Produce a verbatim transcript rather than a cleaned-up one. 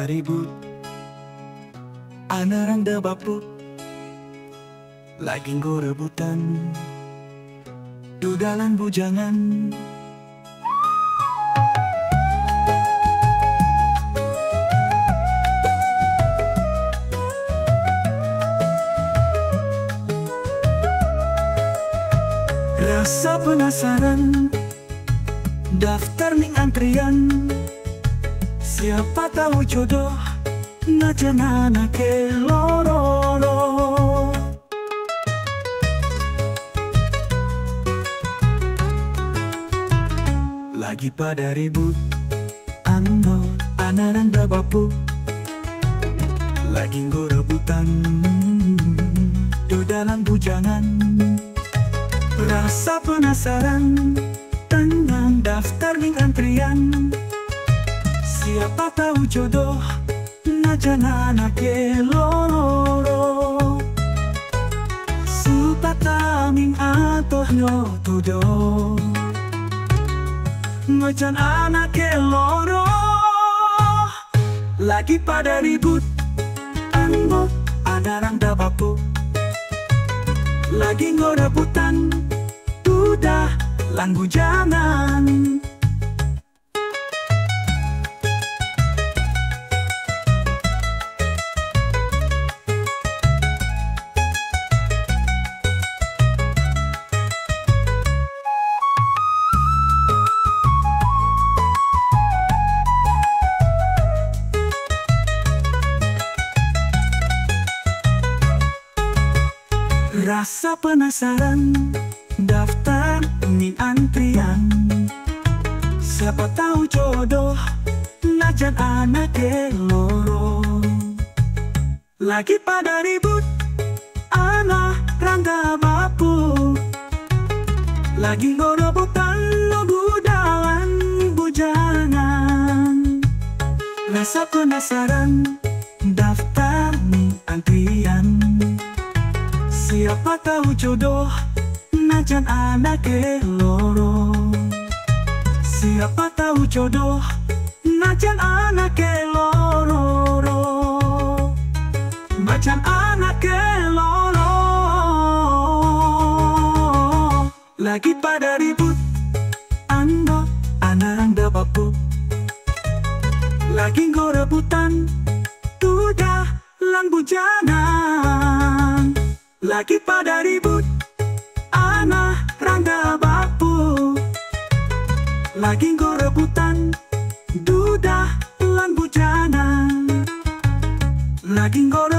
pada ribut, anarang da bapu, lagi nggo rebutan, dudalan bujangan. Rasa penasaran, daftar ning antrian. Siapa tahu jodoh najan anake loro-loro. Lagi pada ribut, ando anaran da bapu, lagi nggo rebutan, dudalan bujangan. Rasa penasaran, tenang daftar ning antrian. Siapa tahu jodoh najan anake loro. Supata ming atoh nyo tudo, najan anake loro. Lagi pada ribut, ando anarang da bapu, lagi nggo rebutan, duda lan bujangan. Rasa penasaran, daftar ning antrian. Siapa tahu jodoh najan anake loro. Lagi pada ribut, anak rangga bapu, lagi nggo rebutan, lo dudalan bujangan. Rasa penasaran, daftar ning antrian. Siapa tahu jodoh najan anake loro. Siapa tahu jodoh najan anake loro. Najan anake loro. Lagi pada ribut, ando anarang da bapu, lagi nggo rebutan, duda lan bujangan. Lagi pada ribut, anak rangga bapu, lagi nggo rebutan, duda lan bujangan. Lagi nggo